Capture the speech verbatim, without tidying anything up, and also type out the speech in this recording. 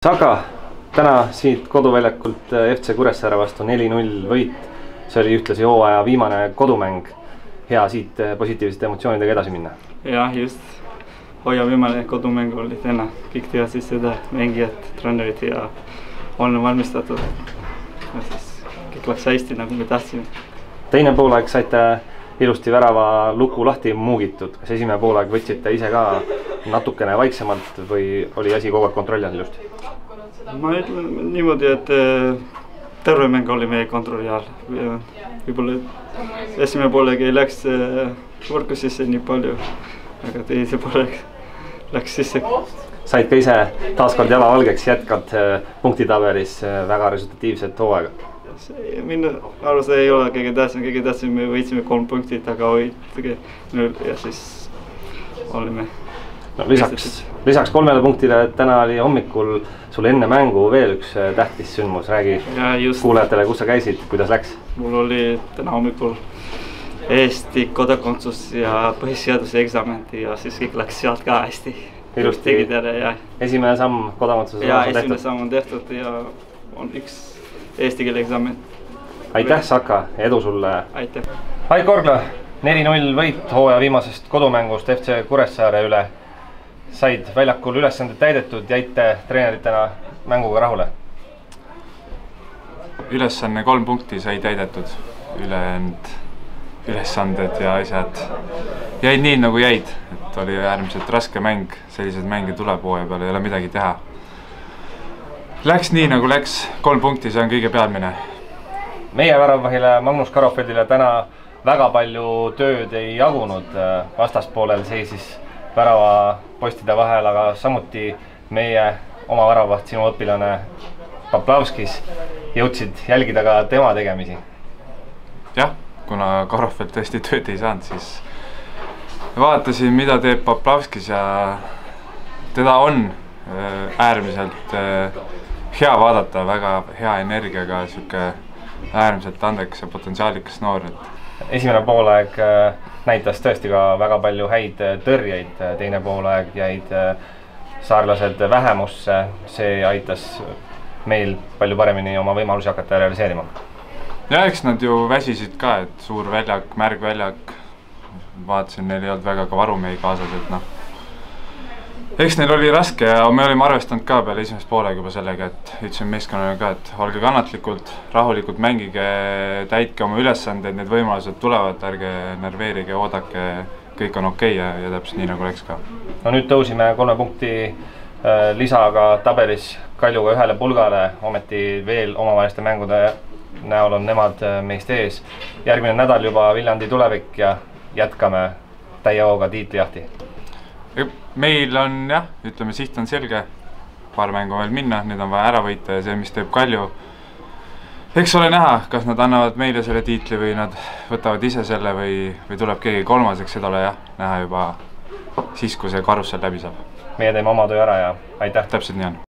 Saka, täna siit koduväljakult F C Kuressaare vastu neli null võit. See oli ühtlasi hooaja viimane kodumäng. Hea siit positiivsete emotsioonidega edasi minna. Jah, just. Hooaja viimane kodumäng oli täna. Kõik teadsid seda, mängijad, treenerid ja on valmistatud. Ja siis kõik läks hästi, nagu me tahtsime. Teine poolaeg saite ilusti värava luku lahti muugitud. Kas esimene poolaeg võtsite ise ka natukene vaiksemalt või oli asi kogu aeg kontrolli all ilusti? Ma ütlen niimoodi, et terve mäng oli meie kontrolli all. Võib-olla esimene poolaeg ei läks võrku sisse nii palju, aga teise poolaeg läks sisse. Said ka ise taaskord jala valgeks, jätkad punktitabelis väga resultatiivset hooaega? Minu arvus ei ole kõige tähtsam, kõige tähtsam me võitsime kolm punkti, aga hoidke null ja siis olime. No, lisaks, lisaks kolmele punktile täna oli hommikul sul enne mängu veel üks tähtis sündmus. Räägi kuulajatele, kus sa käisid, kuidas läks? Mul oli täna hommikul Eesti kodakondsus ja põhiseaduse eksamen ja siis kõik läks sealt ka hästi. Ilusti. Esimene samm kodakondsuse ja esimene samm on tehtud ja on üks eesti keele eksamen. Aitäh, Saka, edu sulle! Aitäh! Aid Korgla, neli null võit hooaja viimasest kodumängust F C Kuressaare üle. Said väljakul ülesanded täidetud, jäite treeneritena mänguga rahule? Ülesanne kolm punkti sai täidetud, ülejäänud ülesanded ja asjad jäid nii nagu jäid, et oli äärmiselt raske mäng, sellised mänge tuleb hooaja peale, ei ole midagi teha. Läks nii nagu läks, kolm punkti, see on kõige pealmine. Meie väravvahile Magnus Karofeldile täna väga palju tööd ei jagunud. Vastaspoolel seisis värava postide vahel, aga samuti meie oma väravvaht, sinu õpilane Poplavskis, jõudsid jälgida ka tema tegemisi. Jah, kuna Karofeld tõesti tööd ei saanud, siis vaatasin, mida teeb Poplavskis ja teda on äärmiselt hea vaadata, väga hea energiaga, siuke äärmiselt andekas ja potentsiaalikas noor. Esimene poolaeg näitas tõesti ka väga palju häid tõrjeid, teine poolaeg jäid saarlased vähemusse, see aitas meil palju paremini oma võimalusi hakata realiseerima. Ja eks nad ju väsisid ka, et suur väljak, märg väljak, vaatasin, neil ei olnud väga ka varumehi kaasas, et noh. Eks neil oli raske ja me olime arvestanud ka peale esimest poolega juba sellega, et ütlesin meeskonnale ka, et olge kannatlikult, rahulikult mängige, täitke oma ülesandeid, need võimalused tulevad, ärge nerveerige, oodake, kõik on okei ja, ja täpselt nii nagu läks ka. No nüüd tõusime kolme punkti lisaga tabelis Kaljuga ühele pulgale, ometi veel omavaheliste mängude näol on nemad meist ees. Järgmine nädal juba Viljandi tulevik ja jätkame täie hooga tiitlijahti. Meil on jah, ütleme, siht on selge, paar mängu veel minna, need on vaja ära võita ja see, mis teeb Kalju. Eks ole näha, kas nad annavad meile selle tiitli või nad võtavad ise selle või, või tuleb keegi kolmaseks, seda ole jah, näha juba siis, kui see karussel läbi saab. Meie teeme oma töö ära ja aitäh! Täpselt nii on.